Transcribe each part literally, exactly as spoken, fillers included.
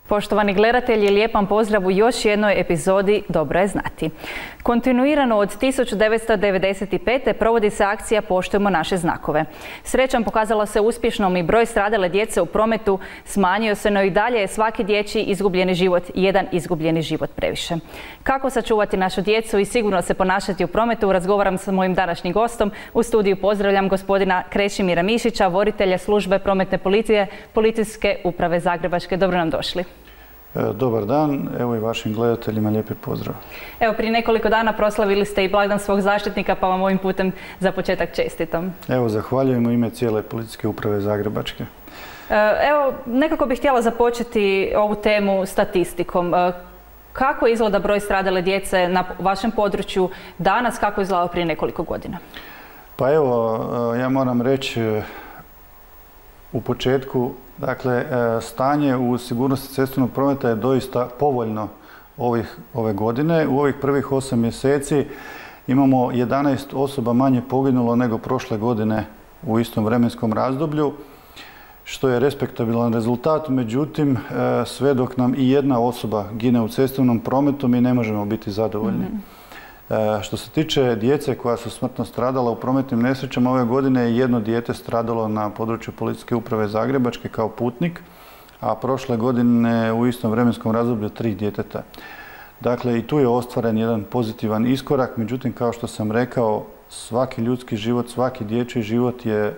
Poštovani gledatelji, lijep vam pozdrav u još jednoj epizodi Dobro je znati. Kontinuirano od tisuću devetsto devedeset pete. provodi se akcija Poštujmo naše znakove. Srećom pokazala se uspješnom i broj stradale djece u prometu smanjio se, no i dalje je svaki dječji izgubljeni život jedan izgubljeni život previše. Kako sačuvati našu djecu i sigurno se ponašati u prometu, razgovaram sa mojim današnjim gostom. U studiju pozdravljam gospodina Krešimira Mišića, voditelja službe prometne policije Policijske uprave Zagrebačke. Dobro nam došli. Dobar dan, evo i vašim gledateljima lijepi pozdrav. Evo, prije nekoliko dana proslavili ste i blagdan svog zaštitnika, pa vam ovim putem za početak čestitam. Evo, zahvaljujem u ime cijele Policijske uprave Zagrebačke. Evo, nekako bih htjela započeti ovu temu statistikom. Kako izgleda broj stradale djece na vašem području danas, kako je izgledao prije nekoliko godina? Pa evo, ja moram reći u početku, dakle, stanje u sigurnosti cestovnog prometa je doista povoljno ovih, ove godine. U ovih prvih osam mjeseci imamo jedanaest osoba manje poginulo nego prošle godine u istom vremenskom razdoblju, što je respektabilan rezultat. Međutim, sve dok nam i jedna osoba gine u cestovnom prometu, mi ne možemo biti zadovoljni. Mm-hmm. Što se tiče djece koja su smrtno stradala u prometnim nesrećama, ove godine je jedno dijete stradalo na području Policijske uprave Zagrebačke kao putnik, a prošle godine u istom vremenskom razdoblju tri djeteta. Dakle, i tu je ostvaren jedan pozitivan iskorak, međutim, kao što sam rekao, svaki ljudski život, svaki dječji život je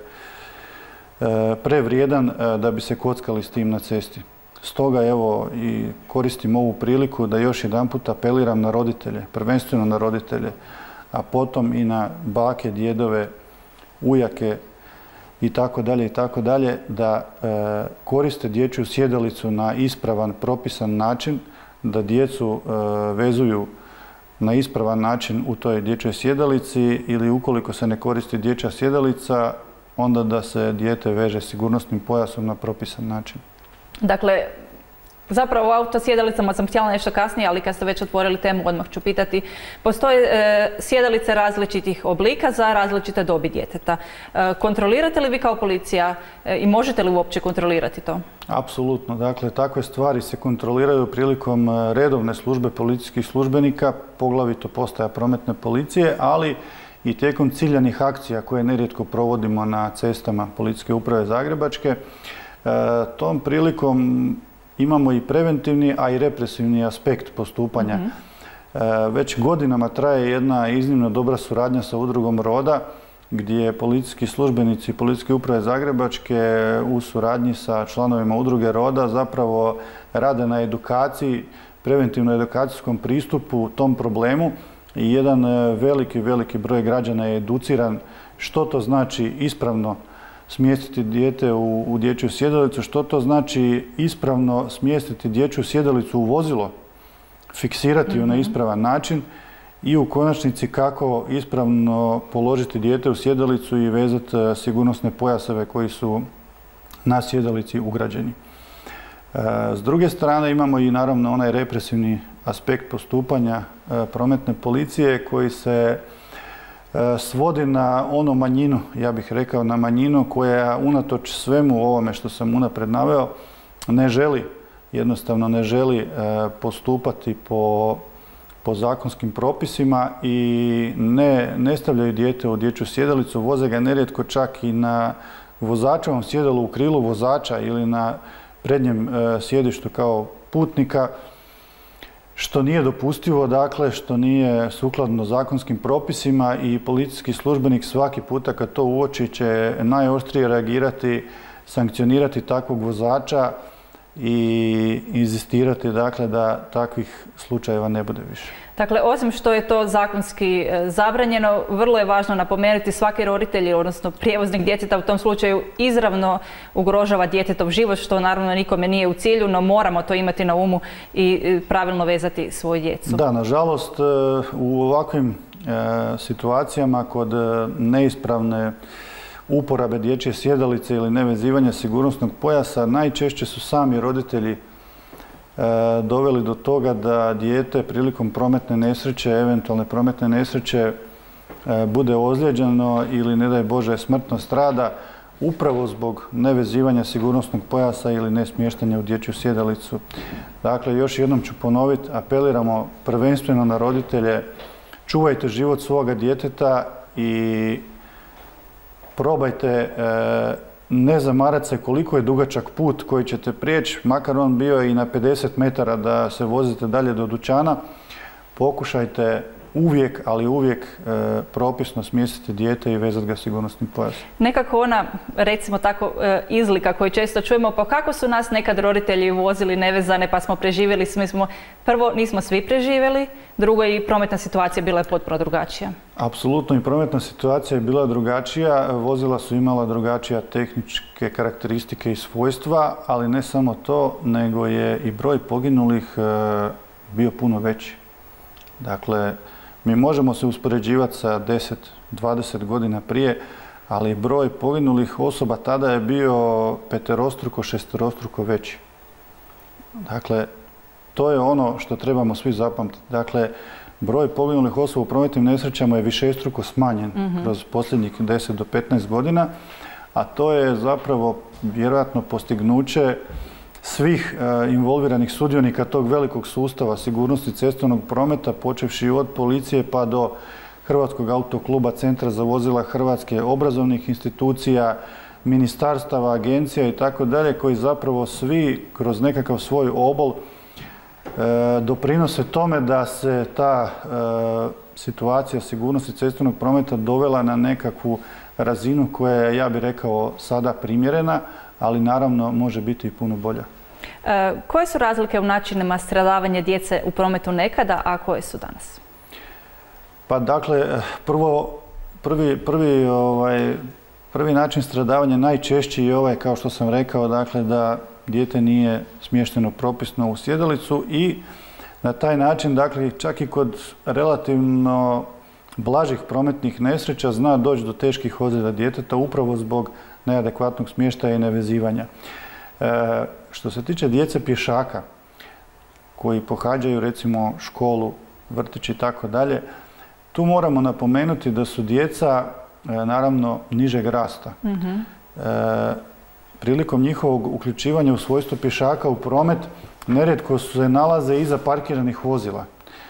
prevrijedan da bi se kockali s tim na cesti. Stoga evo i koristim ovu priliku da još jedanput apeliram na roditelje, prvenstveno na roditelje, a potom i na bake, djedove, ujake i tako dalje i tako dalje, da e, koriste dječju sjedalicu na ispravan, propisan način, da djecu e, vezuju na ispravan način u toj dječjoj sjedalici, ili ukoliko se ne koristi dječja sjedalica, onda da se dijete veže sigurnosnim pojasom na propisan način. Dakle, zapravo o autosjedalicama sam htjela nešto kasnije, ali kad ste već otvorili temu, odmah ću pitati. Postoje e, sjedalice različitih oblika za različite dobi djeteta. E, kontrolirate li vi kao policija e, i možete li uopće kontrolirati to? Apsolutno. Dakle, takve stvari se kontroliraju prilikom redovne službe policijskih službenika, poglavito postaja prometne policije, ali i tijekom ciljanih akcija koje nerijetko provodimo na cestama Policijske uprave Zagrebačke. E, tom prilikom imamo i preventivni, a i represivni aspekt postupanja. Mm-hmm. e, već godinama traje jedna iznimno dobra suradnja sa udrugom Roda, gdje policijski službenici Policijske uprave Zagrebačke u suradnji sa članovima udruge Roda zapravo rade na edukaciji, preventivno-edukacijskom pristupu tom problemu, i jedan veliki, veliki broj građana je educiran što to znači ispravno smjestiti dijete u, u dječju sjedalicu, što to znači ispravno smjestiti dječju sjedalicu u vozilo, fiksirati ju mm-hmm. na ispravan način, i u konačnici kako ispravno položiti dijete u sjedalicu i vezati sigurnosne pojaseve koji su na sjedalici ugrađeni. E, s druge strane imamo i naravno onaj represivni aspekt postupanja e, prometne policije koji se svodi na onu manjinu, ja bih rekao na manjinu koja unatoč svemu ovome što sam unaprijed naveo ne želi, jednostavno ne želi postupati po, po zakonskim propisima i ne, ne stavljaju dijete u dječju sjedalicu, voze ga nerijetko čak i na vozačevom sjedalu u krilu vozača ili na prednjem sjedištu kao putnika, što nije dopustivo, dakle, što nije sukladno zakonskim propisima, i policijski službenik svaki puta kad to uoči će najoštrije reagirati, sankcionirati takvog vozača i inzistirati, dakle, da takvih slučajeva ne bude više. Dakle, osim što je to zakonski zabranjeno, vrlo je važno napomenuti, svaki roditelj, odnosno prijevoznik djeteta u tom slučaju izravno ugrožava djetetov život, što naravno nikome nije u cilju, no moramo to imati na umu i pravilno vezati svoju djecu. Da, nažalost, u ovakvim situacijama kod neispravne uporabe dječje sjedalice ili nevezivanja sigurnosnog pojasa, najčešće su sami roditelji doveli do toga da dijete prilikom prometne nesreće, eventualne prometne nesreće, bude ozlijeđeno ili, ne daj Bože, smrtno strada upravo zbog nevezivanja sigurnosnog pojasa ili nesmještanja u dječju sjedalicu. Dakle, još jednom ću ponoviti, apeliramo prvenstveno na roditelje, čuvajte život svoga djeteta i probajte e, ne zamarati se koliko je dugačak put koji ćete prijeći, makar on bio i na pedeset metara da se vozite dalje do dućana. Pokušajte uvijek, ali uvijek e, propisno smjestiti dijete i vezati ga sigurnosnim pojasom. Nekako ona, recimo tako, e, izlika koju često čujemo, pa kako su nas nekad roditelji vozili nevezane pa smo preživjeli, smo, prvo nismo svi preživjeli, drugo i prometna situacija bila je potpuno drugačija. Apsolutno i prometna situacija je bila drugačija, vozila su imala drugačija tehničke karakteristike i svojstva, ali ne samo to, nego je i broj poginulih e, bio puno veći. Dakle, mi možemo se uspoređivati sa deset dvadeset godina prije, ali broj poginulih osoba tada je bio peterostruko, šesterostruko veći. Dakle, to je ono što trebamo svi zapamtiti. Dakle, broj poginulih osoba u prometnim nesrećama je višestruko smanjen mm-hmm. kroz posljednjih deset do petnaest godina, a to je zapravo vjerojatno postignuće svih e, involviranih sudionika tog velikog sustava sigurnosti cestovnog prometa, počevši od policije pa do Hrvatskog autokluba, Centra za vozila Hrvatske, obrazovnih institucija, ministarstava, agencija i tako dalje, koji zapravo svi kroz nekakav svoj obol e, doprinose tome da se ta e, situacija sigurnosti cestovnog prometa dovela na nekakvu razinu koja je, ja bih rekao, sada primjerena, ali naravno može biti i puno bolja. E, koje su razlike u načinima stradavanja djece u prometu nekada, a koje su danas? Pa dakle, prvo, prvi, prvi, ovaj, prvi način stradavanja najčešći je ovaj, kao što sam rekao, dakle da dijete nije smješteno propisno u sjedalicu i na taj način, dakle, čak i kod relativno blažih prometnih nesreća zna doći do teških ozljeda djeteta upravo zbog neadekvatnog smještaja i nevezivanja. E, što se tiče djece pješaka koji pohađaju recimo školu, vrtić i tako dalje, tu moramo napomenuti da su djeca e, naravno nižeg rasta. Mm-hmm. E, prilikom njihovog uključivanja u svojstvo pješaka u promet nerijetko se nalaze iza parkiranih vozila.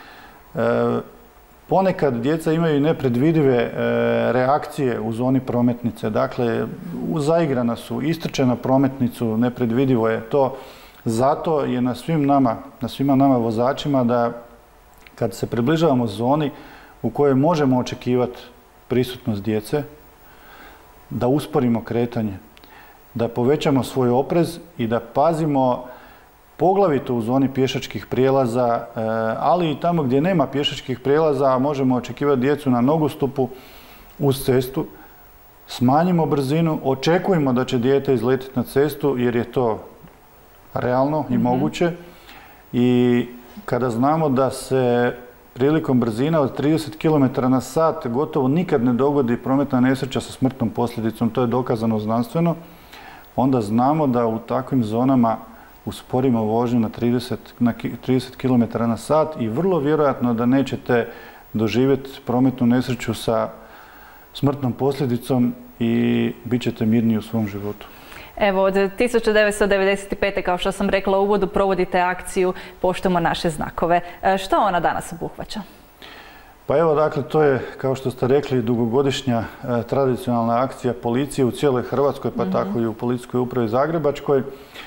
E, Ponekad djeca imaju nepredvidive e, reakcije u zoni prometnice. Dakle, zaigrana su, istrče na prometnicu, nepredvidivo je to. Zato je na svim nama, na svima nama vozačima da kad se približavamo zoni u kojoj možemo očekivati prisutnost djece, da usporimo kretanje, da povećamo svoj oprez i da pazimo poglavito u zoni pješačkih prijelaza, ali i tamo gdje nema pješačkih prijelaza, a možemo očekivati djecu na nogostupu uz cestu, smanjimo brzinu, očekujemo da će dijete izletiti na cestu jer je to realno i mm-hmm. moguće. I kada znamo da se prilikom brzina od trideset kilometara na sat gotovo nikad ne dogodi prometna nesreća sa smrtnom posljedicom, to je dokazano znanstveno, onda znamo da u takvim zonama usporimo vožnju na trideset kilometara na sat i vrlo vjerojatno da nećete doživjeti prometnu nesreću sa smrtnom posljedicom i bit ćete mirniji u svom životu. Evo, od tisuću devetsto devedeset pete. kao što sam rekla u uvodu, provodite akciju Poštujmo naše znakove. Što ona danas obuhvaća? Pa evo, dakle, to je, kao što ste rekli, dugogodišnja e, tradicionalna akcija policije u cijeloj Hrvatskoj, pa mm-hmm. tako i u Policijskoj upravi Zagrebačkoj.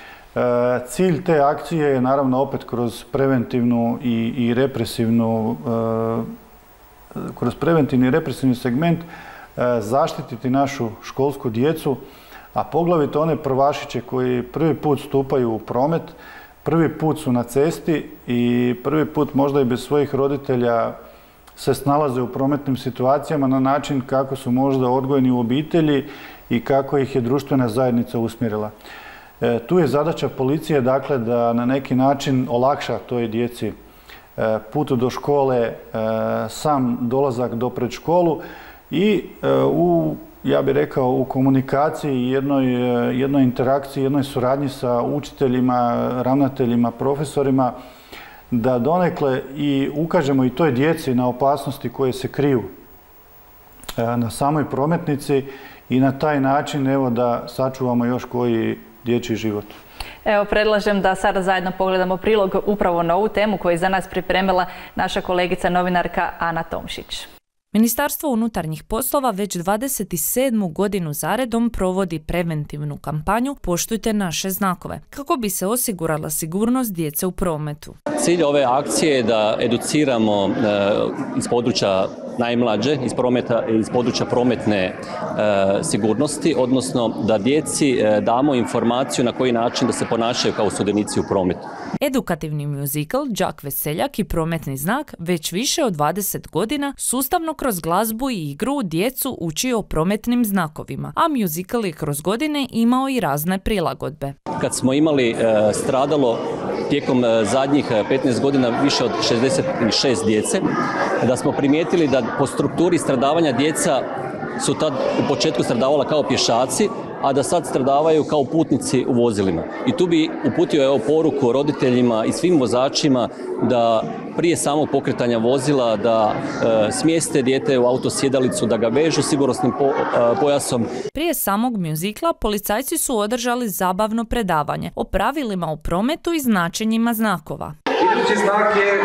Cilj te akcije je naravno opet kroz preventivnu i, i represivnu, kroz preventivni i represivni segment zaštititi našu školsku djecu, a poglavito one prvašiće koji prvi put stupaju u promet, prvi put su na cesti i prvi put možda i bez svojih roditelja se snalaze u prometnim situacijama na način kako su možda odgojeni u obitelji i kako ih je društvena zajednica usmjerila. E, tu je zadaća policije, dakle, da na neki način olakša toj djeci e, put do škole, e, sam dolazak do predškolu i e, u, ja bih rekao, u komunikaciji, jednoj, jednoj interakciji, jednoj suradnji sa učiteljima, ravnateljima, profesorima, da donekle i ukažemo i toj djeci na opasnosti koje se kriju e, na samoj prometnici i na taj način evo da sačuvamo još koji dječji život. Evo, predlažem da sada zajedno pogledamo prilog upravo na ovu temu koju je za nas pripremila naša kolegica novinarka Ana Tomšić. Ministarstvo unutarnjih poslova već dvadeset sedmu godinu zaredom provodi preventivnu kampanju Poštujte naše znakove, kako bi se osigurala sigurnost djece u prometu. Cilj ove akcije je da educiramo e, iz područja najmlađe, iz, prometa, iz područja prometne e, sigurnosti, odnosno da djeci e, damo informaciju na koji način da se ponašaju kao sudionici u prometu. Edukativni muzikal Đak Veseljak i prometni znak već više od dvadeset godina sustavno kroz glazbu i igru djecu uči o prometnim znakovima, a muzikal je kroz godine imao i razne prilagodbe. Kad smo imali e, stradalo tijekom e, zadnjih petnaest godina više od šezdeset šest djece, da smo primijetili da po strukturi stradavanja djeca su tad u početku stradavala kao pješaci, a da sad stradavaju kao putnici u vozilima. I tu bi uputio evo poruku roditeljima i svim vozačima da prije samog pokretanja vozila da e, smjeste dijete u autosjedalicu, da ga vežu sigurnosnim po, e, pojasom. Prije samog mjuzikla policajci su održali zabavno predavanje o pravilima u prometu i značenjima znakova. Idući znak je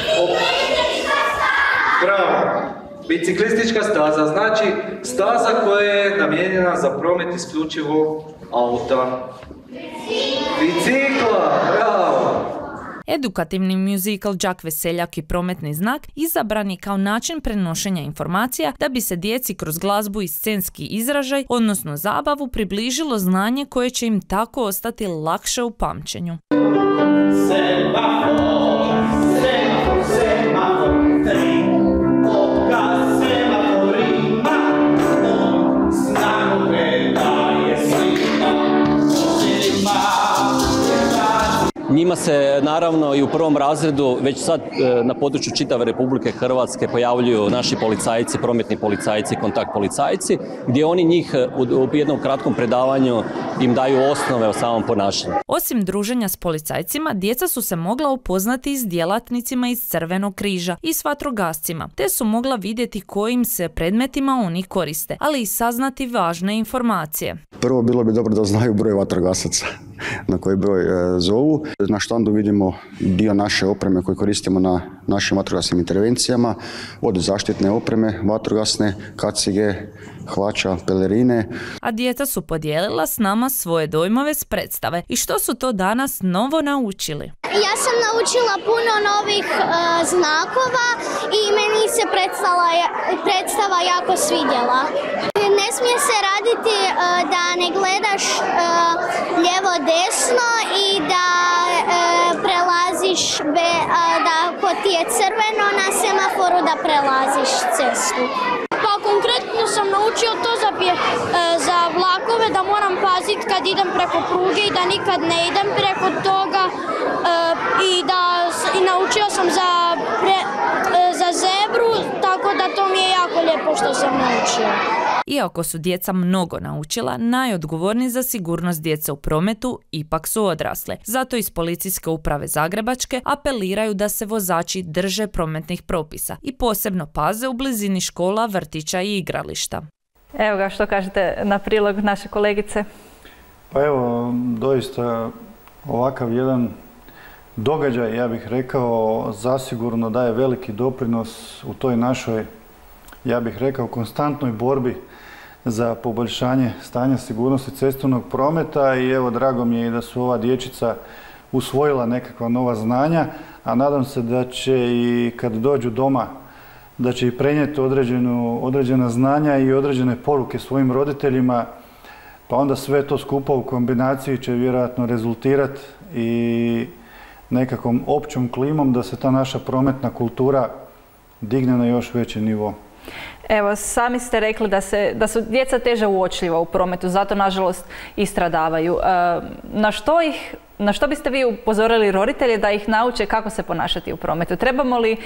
bravo. Biciklistička staza, znači staza koja je namijenjena za promet isključivo auta. Bicikla, bravo! Edukativni muzikal Đak Veseljak i prometni znak izabran je kao način prenošenja informacija da bi se djeci kroz glazbu i scenski izražaj, odnosno zabavu, približilo znanje koje će im tako ostati lakše u pamćenju. Njima se naravno i u prvom razredu već sad na području čitave Republike Hrvatske pojavljuju naši policajci, prometni policajci, kontakt policajci, gdje oni njih u jednom kratkom predavanju im daju osnove o samom ponašanju. Osim druženja s policajcima, djeca su se mogla upoznati i s djelatnicima iz Crvenog križa i s vatrogascima, te su mogla vidjeti kojim se predmetima oni koriste, ali i saznati važne informacije. Prvo bilo bi dobro da znaju broj vatrogasaca na koji broj e, zovu. Na štandu vidimo dio naše opreme koju koristimo na našim vatrogasnim intervencijama, od zaštitne opreme, vatrogasne, kacige, hlača, pelerine. A djeca su podijelila s nama svoje dojmove s predstave. I što su to danas novo naučili? Ja sam naučila puno novih uh, znakova i meni se predstava, predstava jako svidjela. Ne smije se raditi uh, da ne gledaš uh, lijevo desno i da uh, prelaziš be, uh, da ako ti je crveno na semaforu da prelaziš cestu. Pa konkretno sam naučio to za, pje, uh, za vlakove da moram paziti kad idem preko pruge i da nikad ne idem preko toga. Uh, i da i naučio sam za, pre, uh, za zebru, tako da to mi je jako lijepo što sam naučio. Iako su djeca mnogo naučila, najodgovorniji za sigurnost djece u prometu ipak su odrasle. Zato iz Policijske uprave Zagrebačke apeliraju da se vozači drže prometnih propisa i posebno paze u blizini škola, vrtića i igrališta. Evo ga, što kažete na prilog naše kolegice? Pa evo, doista ovakav jedan događaj, ja bih rekao, zasigurno daje veliki doprinos u toj našoj, ja bih rekao, konstantnoj borbi za poboljšanje stanja sigurnosti cestovnog prometa i evo, drago mi je da su ova dječica usvojila nekakva nova znanja, a nadam se da će i kad dođu doma, da će i prenijeti određenu, određena znanja i određene poruke svojim roditeljima, pa onda sve to skupa u kombinaciji će vjerojatno rezultirati i nekakvom općom klimom da se ta naša prometna kultura digne na još veći nivo. Evo, sami ste rekli da, se, da su djeca teže uočljiva u prometu, zato nažalost i stradavaju. E, na što ih, na što biste vi upozorili roditelje da ih nauče kako se ponašati u prometu? Trebamo li e,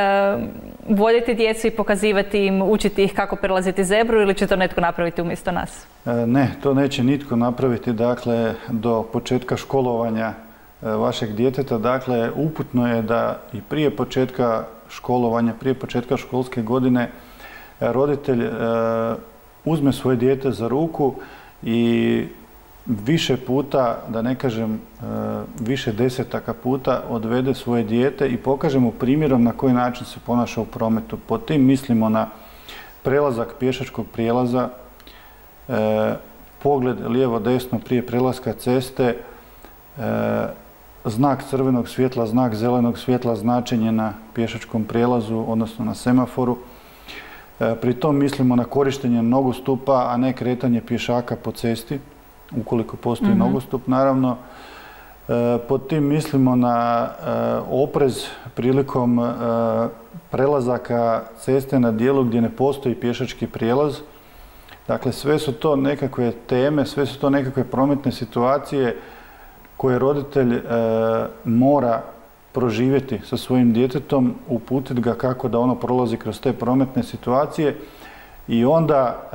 voditi djecu i pokazivati im, učiti ih kako prelaziti zebru ili će to netko napraviti umjesto nas? E, ne, to neće nitko napraviti. Dakle, do početka školovanja vašeg djeteta, dakle, uputno je da i prije početka školovanja, prije početka školske godine roditelj e, uzme svoje dijete za ruku i više puta, da ne kažem više desetaka puta, odvede svoje dijete i pokaže mu primjerom na koji način se ponaša u prometu. Pod tim mislimo na prelazak pješačkog prijelaza, pogled lijevo-desno prije prelaska ceste, znak crvenog svjetla, znak zelenog svjetla, značenje na pješačkom prijelazu, odnosno na semaforu. Pri tom mislimo na korištenje nogostupa, a ne kretanje pješaka po cesti, ukoliko postoji mm-hmm. nogostup, naravno. Pod tim mislimo na oprez prilikom prelazaka ceste na dijelu gdje ne postoji pješački prijelaz. Dakle, sve su to nekakve teme, sve su to nekakve prometne situacije koje roditelj e, mora proživjeti sa svojim djetetom, uputiti ga kako da ono prolazi kroz te prometne situacije i onda, e,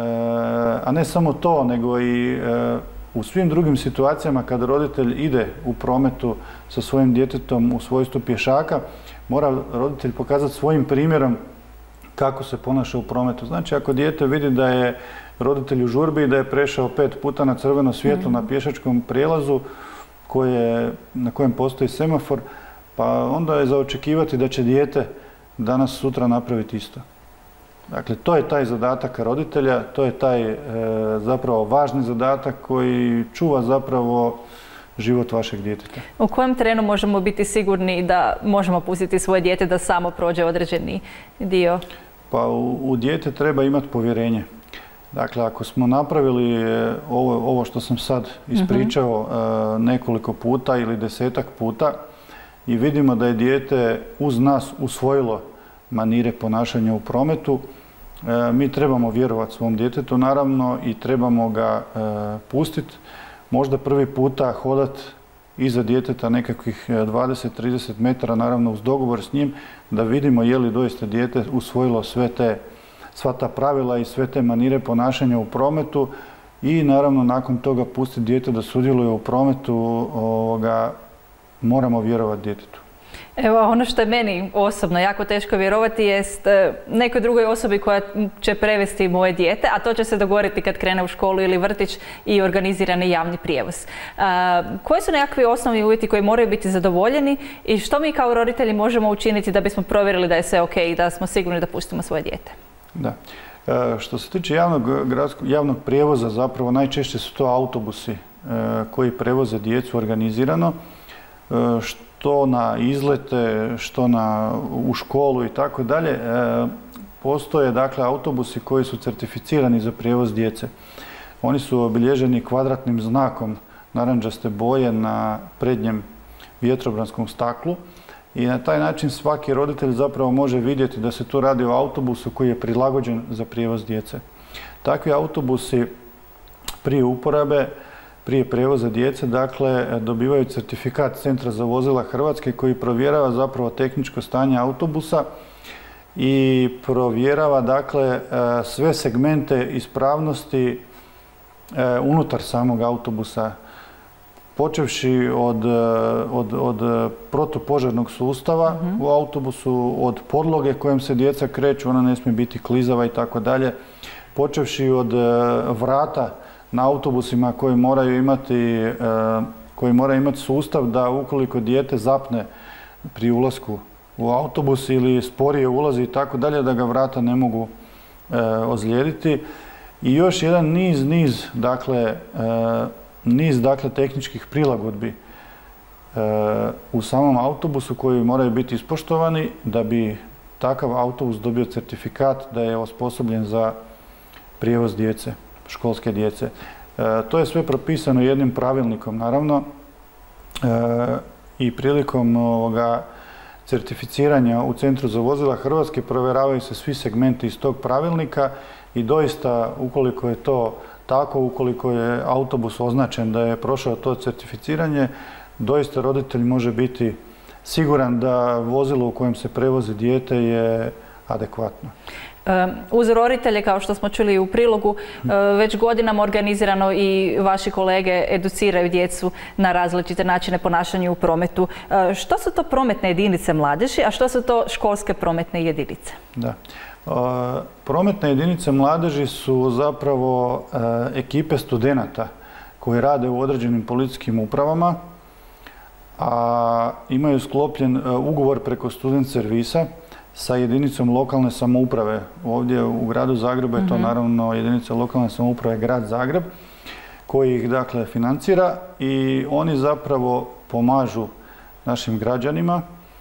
a ne samo to, nego i e, u svim drugim situacijama kada roditelj ide u prometu sa svojim djetetom u svojstvu pješaka, mora roditelj pokazati svojim primjerom kako se ponaša u prometu. Znači, ako dijete vidi da je roditelj u žurbi i da je prešao pet puta na crveno svjetlo mm. na pješačkom prijelazu koje, na kojem postoji semafor, pa onda je za očekivati da će dijete danas sutra napraviti isto. Dakle, to je taj zadatak roditelja, to je taj e, zapravo važni zadatak koji čuva zapravo život vašeg djeteta. U kojem trenu možemo biti sigurni da možemo pustiti svoje dijete da samo prođe određeni dio? Pa u, u dijete treba imati povjerenje. Dakle, ako smo napravili ovo, ovo što sam sad ispričao mm-hmm. nekoliko puta ili desetak puta i vidimo da je dijete uz nas usvojilo manire ponašanja u prometu, mi trebamo vjerovati svom djetetu, naravno, i trebamo ga pustiti. Možda prvi puta hodati iza djeteta nekakvih dvadeset do trideset metara, naravno uz dogovor s njim, da vidimo je li doista dijete usvojilo sve te sva ta pravila i sve te manire ponašanja u prometu i naravno nakon toga pustiti dijete da sudjeluje u prometu, ovoga, moramo vjerovati djetetu. Evo, ono što je meni osobno jako teško vjerovati jest nekoj drugoj osobi koja će prevesti moje dijete, a to će se dogoditi kad krene u školu ili vrtić i organizirani javni prijevoz. Koji su nekakvi osnovni uvjeti koji moraju biti zadovoljeni i što mi kao roditelji možemo učiniti da bismo provjerili da je sve ok i da smo sigurni da pustimo svoje dijete? Da. E, što se tiče javnog, gradskog, javnog prijevoza, zapravo najčešće su to autobusi e, koji prevoze djecu organizirano, e, što na izlete, što na, u školu i tako dalje. Postoje dakle autobusi koji su certificirani za prijevoz djece. Oni su obilježeni kvadratnim znakom narandžaste boje na prednjem vjetrobranskom staklu. I na taj način svaki roditelj zapravo može vidjeti da se tu radi o autobusu koji je prilagođen za prijevoz djece. Takvi autobusi prije uporabe, prije prijevoza djece, dakle, dobivaju certifikat Centra za vozila Hrvatske koji provjerava zapravo tehničko stanje autobusa i provjerava, dakle, sve segmente ispravnosti unutar samog autobusa, počevši od, od, od protupožarnog sustava mm-hmm. u autobusu, od podloge kojom se djeca kreću, ona ne smije biti klizava i tako dalje, počevši od vrata na autobusima koji moraju imati, koji moraju imati sustav da ukoliko dijete zapne pri ulasku u autobus ili sporije ulazi i tako dalje, da ga vrata ne mogu ozlijediti. I još jedan niz, niz, dakle, niz dakle, tehničkih prilagodbi e, u samom autobusu koji moraju biti ispoštovani da bi takav autobus dobio certifikat da je osposobljen za prijevoz djece, školske djece. E, to je sve propisano jednim pravilnikom, naravno, e, i prilikom ovoga certificiranja u Centru za vozila Hrvatske provjeravaju se svi segmenti iz tog pravilnika i doista, ukoliko je to tako, ukoliko je autobus označen da je prošao to certificiranje, doista roditelj može biti siguran da vozilo u kojem se prevozi dijete je adekvatno. Uz roditelje, kao što smo čuli u prilogu, već godinama organizirano i vaši kolege educiraju djecu na različite načine ponašanja u prometu. Što su to prometne jedinice mladeži, a što su to školske prometne jedinice? Da. Prometne jedinice mladeži su zapravo ekipe studenata koji rade u određenim policijskim upravama, a imaju sklopljen ugovor preko student servisa sa jedinicom lokalne samouprave. Ovdje u gradu Zagrebu je to naravno jedinica lokalne samouprave grad Zagreb, koji ih dakle financira i oni zapravo pomažu našim građanima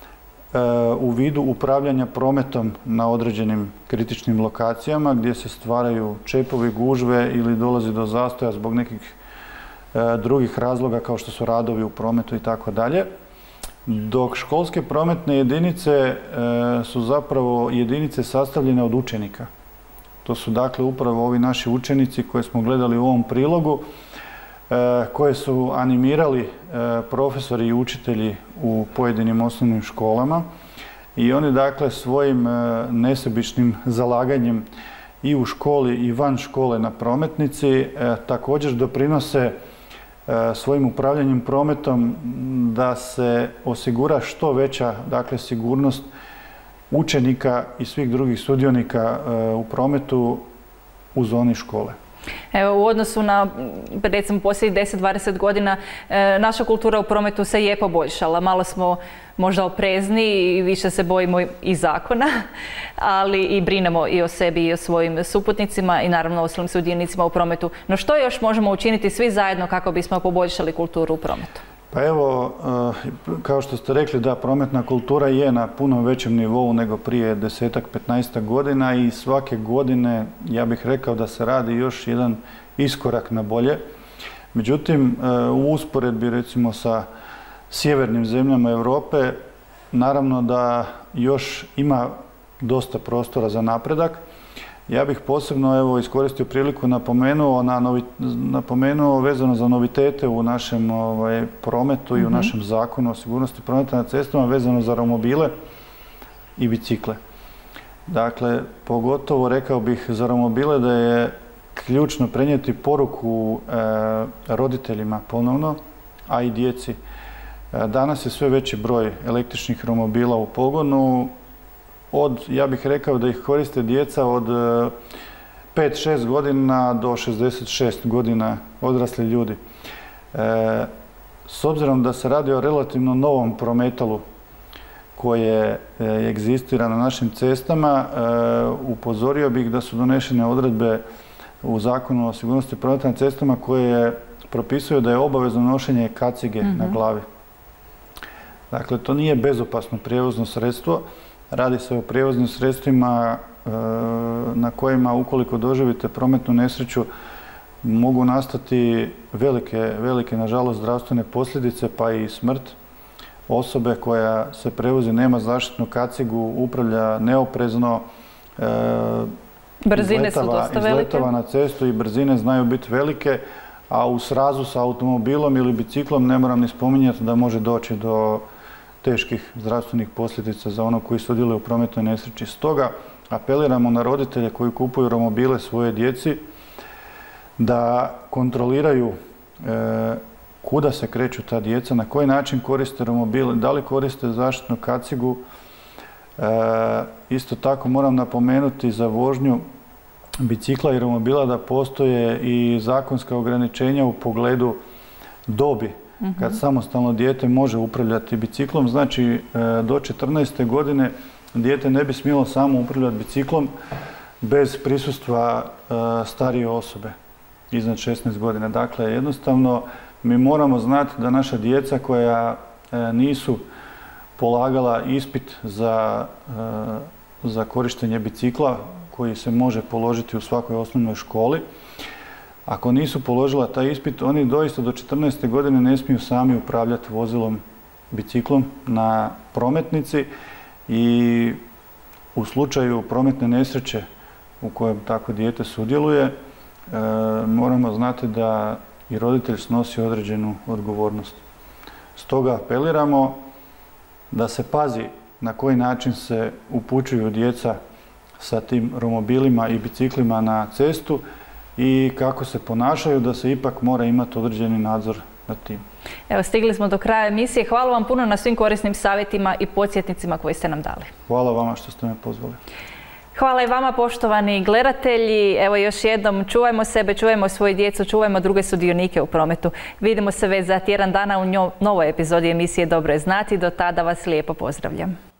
u vidu upravljanja prometom na određenim kritičnim lokacijama gdje se stvaraju čepovi, gužve ili dolazi do zastoja zbog nekih drugih razloga kao što su radovi u prometu i tako dalje. Dok školske prometne jedinice su zapravo jedinice sastavljene od učenika. To su dakle upravo ovi naši učenici koje smo gledali u ovom prilogu, koje su animirali profesori i učitelji u pojedinim osnovnim školama i oni dakle svojim nesebičnim zalaganjem i u školi i van škole na prometnici također doprinose svojim upravljanjem prometom da se osigura što veća dakle sigurnost učenika i svih drugih sudionika u prometu u zoni škole. Evo, u odnosu na, recimo, posljednjih deset do dvadeset godina, naša kultura u prometu se je poboljšala. Malo smo možda oprezniji i više se bojimo i zakona, ali i brinemo i o sebi i o svojim suputnicima i naravno ostalim sudionicima u prometu. No što još možemo učiniti svi zajedno kako bismo poboljšali kulturu u prometu? Pa evo, kao što ste rekli, da, prometna kultura je na puno većem nivou nego prije desetak, petnaestak godina i svake godine, ja bih rekao da se radi još jedan iskorak na bolje. Međutim, u usporedbi recimo sa sjevernim zemljama Europe, naravno da još ima dosta prostora za napredak. Ja bih posebno evo iskoristio priliku napomenuo, na novi, napomenuo vezano za novitete u našem ovaj, prometu mm-hmm. i u našem zakonu o sigurnosti prometa na cestama vezano za romobile i bicikle. Dakle, pogotovo rekao bih za romobile da je ključno prenijeti poruku e, roditeljima ponovno, a i djeci. E, danas je sve veći broj električnih romobila u pogonu. Od, ja bih rekao da ih koriste djeca od pet šest godina do šezdeset šest godina, odrasli ljudi. E, s obzirom da se radi o relativno novom prometalu koje e, egzistira na našim cestama, e, upozorio bih da su donešene odredbe u Zakonu o sigurnosti prometa na cestama koje propisuju da je obavezno nošenje kacige mm-hmm. na glavi. Dakle, to nije bezopasno prijevozno sredstvo. Radi se o prijevoznim sredstvima e, na kojima ukoliko doživite prometnu nesreću mogu nastati velike, velike nažalost zdravstvene posljedice pa i smrt osobe koja se prevozi, nema zaštitnu kacigu, upravlja neoprezno, e, brzine su dosta velike. Izletava na cestu i brzine znaju biti velike, a u srazu sa automobilom ili biciklom ne moram ni spominjati da može doći do teških zdravstvenih posljedica za ono koji sudjeluje u prometnoj nesreći. Stoga apeliramo na roditelje koji kupuju romobile svoje djeci da kontroliraju e, kuda se kreću ta djeca, na koji način koriste romobile, da li koriste zaštitnu kacigu. E, isto tako moram napomenuti za vožnju bicikla i romobila da postoje i zakonska ograničenja u pogledu dobi kad samostalno dijete može upravljati biciklom. Znači, do četrnaeste godine dijete ne bi smjelo samo upravljati biciklom bez prisustva starije osobe iznad šesnaest godina. Dakle, jednostavno mi moramo znati da naša djeca koja nisu polagala ispit za, za korištenje bicikla koji se može položiti u svakoj osnovnoj školi, ako nisu položila taj ispit, oni doista do četrnaeste godine ne smiju sami upravljati vozilom, biciklom na prometnici i u slučaju prometne nesreće u kojem tako dijete sudjeluje, e, moramo znati da i roditelj snosi određenu odgovornost. Stoga apeliramo da se pazi na koji način se upućuju djeca sa tim romobilima i biciklima na cestu i kako se ponašaju, da se ipak mora imati određeni nadzor nad tim. Evo, stigli smo do kraja emisije. Hvala vam puno na svim korisnim savjetima i podsjetnicima koje ste nam dali. Hvala vama što ste me pozvali. Hvala i vama, poštovani gledatelji. Evo još jednom, čuvajmo sebe, čuvajmo svoju djecu, čuvajmo druge sudionike u prometu. Vidimo se već za tjedan dana u novoj epizodi emisije Dobro je znati. Do tada vas lijepo pozdravljam.